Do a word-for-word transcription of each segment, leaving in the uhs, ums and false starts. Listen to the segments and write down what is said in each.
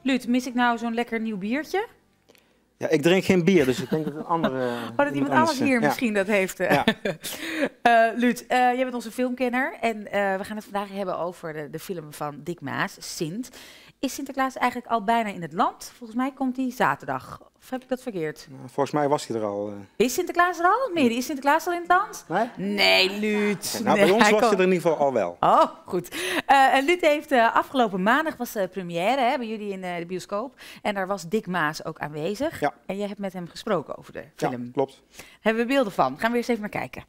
Luut, mis ik nou zo'n lekker nieuw biertje? Ja, ik drink geen bier, dus ik denk dat een andere... Oh, dat iemand anders hier ja. misschien dat heeft. Ja. uh, Luut, uh, jij bent onze filmkenner en uh, we gaan het vandaag hebben over de, de film van Dick Maas, Sint. Is Sinterklaas eigenlijk al bijna in het land? Volgens mij komt hij zaterdag. Of heb ik dat verkeerd? Nou, volgens mij was hij er al. Uh... Is Sinterklaas er al? Nee, is Sinterklaas al in het land? Nee? Nee, Luut. Ja, nou, nee, bij ons hij was kon... hij er in ieder geval al wel. Oh, goed. Uh, en Luut heeft uh, afgelopen maandag was de première hè, bij jullie in uh, de bioscoop. En daar was Dick Maas ook aanwezig. Ja. En jij hebt met hem gesproken over de film. Ja, klopt. Daar hebben we beelden van. Gaan we eerst even naar kijken.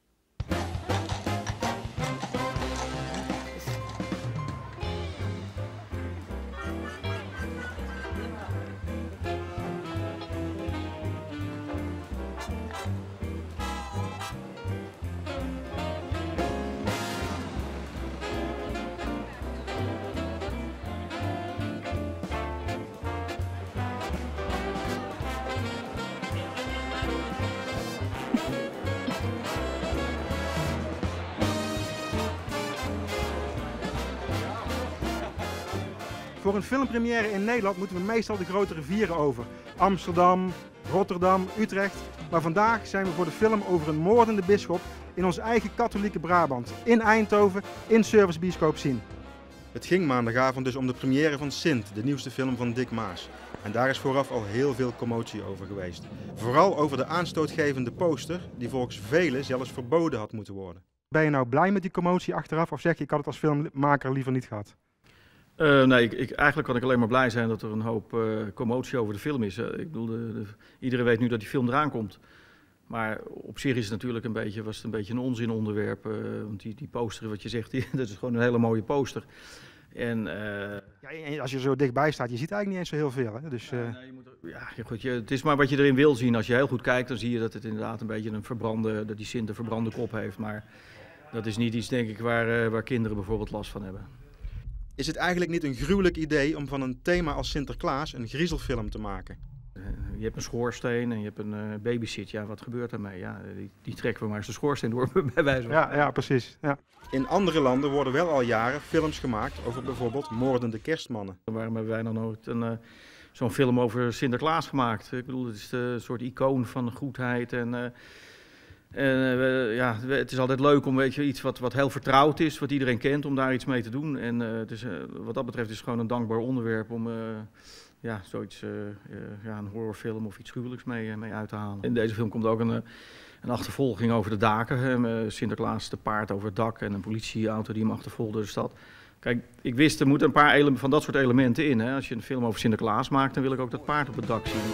Voor een filmpremière in Nederland moeten we meestal de grote rivieren over. Amsterdam, Rotterdam, Utrecht. Maar vandaag zijn we voor de film over een moordende bisschop in ons eigen katholieke Brabant. In Eindhoven, in Service Bioscoop Zien. Het ging maandagavond dus om de première van Sint, de nieuwste film van Dick Maas. En daar is vooraf al heel veel commotie over geweest. Vooral over de aanstootgevende poster, die volgens velen zelfs verboden had moeten worden. Ben je nou blij met die commotie achteraf of zeg je ik had het als filmmaker liever niet gehad? Uh, nee, ik, ik, eigenlijk kan ik alleen maar blij zijn dat er een hoop uh, commotie over de film is. Uh, ik bedoel, de, de, iedereen weet nu dat die film eraan komt. Maar op zich is het natuurlijk een beetje, was het een beetje een onzinonderwerp. Uh, want die, die poster, wat je zegt, die, dat is gewoon een hele mooie poster. En, uh, ja, en als je er zo dichtbij staat, je ziet eigenlijk niet eens zo heel veel. Hè? Dus, uh... ja, nee, je moet er, ja, goed, je, het is maar wat je erin wil zien. Als je heel goed kijkt, dan zie je dat het inderdaad een beetje een verbrande, dat die Sint een verbrande kop heeft. Maar dat is niet iets, denk ik, waar, uh, waar kinderen bijvoorbeeld last van hebben. Is het eigenlijk niet een gruwelijk idee om van een thema als Sinterklaas een griezelfilm te maken? Uh, je hebt een schoorsteen en je hebt een uh, babysit. Ja, wat gebeurt daarmee? Ja, die, die trekken we maar eens de schoorsteen door bij wijze van. Ja, ja, precies. Ja. In andere landen worden wel al jaren films gemaakt over bijvoorbeeld moordende kerstmannen. Waarom hebben wij nog nooit een, uh, zo'n film over Sinterklaas gemaakt? Ik bedoel, het is een soort icoon van goedheid en... Uh, En uh, ja, het is altijd leuk om weet je, iets wat, wat heel vertrouwd is, wat iedereen kent, om daar iets mee te doen. En uh, het is, uh, wat dat betreft is het gewoon een dankbaar onderwerp om uh, ja, zoiets, uh, uh, ja, een horrorfilm of iets gruwelijks mee, uh, mee uit te halen. In deze film komt ook een, uh, een achtervolging over de daken. Uh, Sinterklaas te paard over het dak en een politieauto die hem achtervolgde door de stad. Kijk, ik wist er moeten een paar van dat soort elementen in. Hè. Als je een film over Sinterklaas maakt, dan wil ik ook dat paard op het dak zien.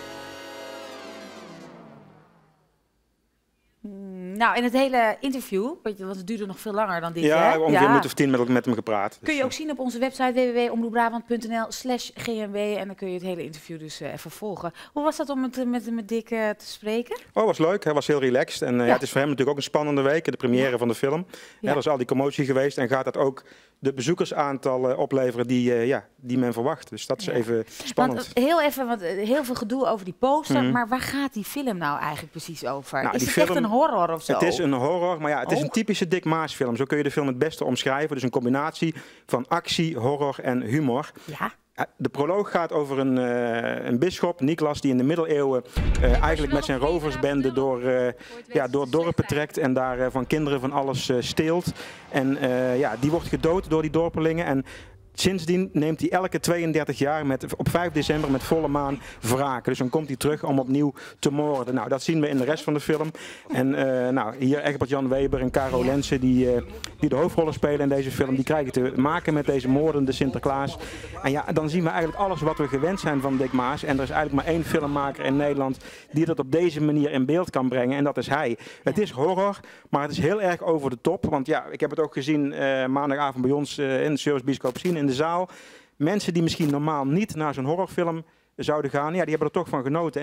Nou, in het hele interview, want het duurde nog veel langer dan dit. Ja, hè? ongeveer ja. een minuut of tien met, met hem gepraat. Dus kun je ook zien op onze website w w w punt omroep brabant punt n l slash g m w en dan kun je het hele interview dus uh, even volgen. Hoe was dat om met, met, met Dick uh, te spreken? Oh, was leuk. Hij was heel relaxed. En uh, ja. Ja, het is voor hem natuurlijk ook een spannende week, de première ja. van de film. Ja. Ja, er is al die commotie geweest en gaat dat ook de bezoekersaantal uh, opleveren die, uh, ja, die men verwacht. Dus dat is ja. even spannend. Want, heel even, want heel veel gedoe over die poster, mm-hmm. maar waar gaat die film nou eigenlijk precies over? Nou, is het film, echt een horror of zo? Het is een horror, maar ja, het is oh. een typische Dick Maas film. Zo kun je de film het beste omschrijven. Dus een combinatie van actie, horror en humor. Ja. De proloog gaat over een, uh, een bisschop, Niklas, die in de middeleeuwen uh, eigenlijk met zijn roversbende door, uh, ja, door dorpen trekt en daar uh, van kinderen van alles uh, steelt. En uh, ja, die wordt gedood door die dorpelingen. En sindsdien neemt hij elke tweeëndertig jaar met, op vijf december met volle maan wraak. Dus dan komt hij terug om opnieuw te moorden. Nou, dat zien we in de rest van de film. En uh, nou, hier Egbert-Jan Weber en Caro Lensen, die, uh, die de hoofdrollen spelen in deze film, die krijgen te maken met deze moordende Sinterklaas. En ja, dan zien we eigenlijk alles wat we gewend zijn van Dick Maas. En er is eigenlijk maar één filmmaker in Nederland die dat op deze manier in beeld kan brengen. En dat is hij. Het is horror, maar het is heel erg over de top. Want ja, ik heb het ook gezien uh, maandagavond bij ons uh, in de Service Bioscoop Zien in de zaal. Mensen die misschien normaal niet naar zo'n horrorfilm zouden gaan, ja, die hebben er toch van genoten. En die hebben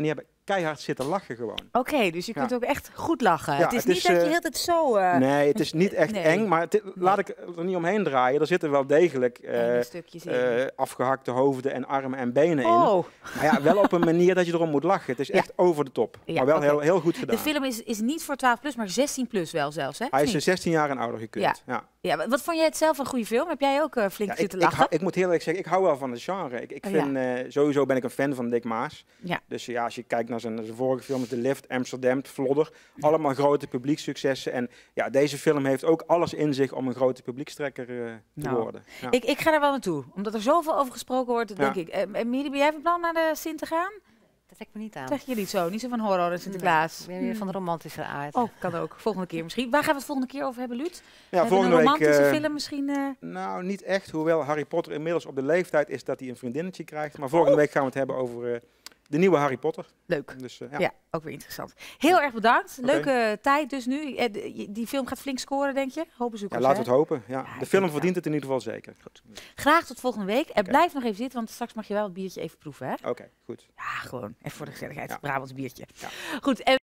keihard zitten lachen gewoon. Oké, okay, dus je kunt ja. ook echt goed lachen. Ja, het is het niet is, dat je uh, heel de tijd zo... Uh, nee, het is niet echt nee. eng, maar het, laat ik er niet omheen draaien. Er zitten wel degelijk uh, stukjes in. Uh, afgehakte hoofden en armen en benen oh. in. Maar ja, wel op een manier dat je erom moet lachen. Het is echt ja. over de top, ja, maar wel okay. heel, heel goed gedaan. De film is, is niet voor twaalf plus, maar zestien plus wel zelfs, hè? Hij is zestien jaar en ouder gekund. Ja. Ja. Ja, wat vond jij het zelf een goede film? Heb jij ook uh, flink ja, zitten ik, lachen? Ik, ik moet heel eerlijk zeggen, ik hou wel van het genre. Ik, ik oh, vind, ja. uh, sowieso ben ik een fan van Dick Maas. Ja. Dus ja, als je kijkt naar zijn, zijn vorige films, The Lift, Amsterdam, Vlodder, ja. allemaal grote publieksuccessen. En ja, deze film heeft ook alles in zich om een grote publiekstrekker uh, te nou. worden. Ja. Ik, ik ga er wel naartoe, omdat er zoveel over gesproken wordt, ja. denk ik. Uh, Miri, ben jij van plan naar de Sint te gaan? Dat trekt me niet aan. Zeg je niet zo? Niet zo van horror en Sinterklaas? Nee, ik ben weer van de romantische aard. Oh, kan ook. Volgende keer misschien. Waar gaan we het volgende keer over hebben, Luut? Ja, we volgende een romantische week, uh, film misschien? Uh... Nou, niet echt. Hoewel Harry Potter inmiddels op de leeftijd is dat hij een vriendinnetje krijgt. Maar volgende oh. week gaan we het hebben over uh, de nieuwe Harry Potter. Leuk. Dus, uh, ja. ja, ook weer interessant. Heel erg bedankt. Leuke okay. tijd dus nu. Die film gaat flink scoren, denk je? Hoop bezoekers. Ja, laten we het hopen. Ja. Ja, de film verdient het in ieder geval zeker. Goed. Graag tot volgende week. En okay. blijf nog even zitten, want straks mag je wel het biertje even proeven. Oké, okay, goed. Ja, gewoon. Even voor de gezelligheid. Ja. Brabants biertje. Ja. Goed. En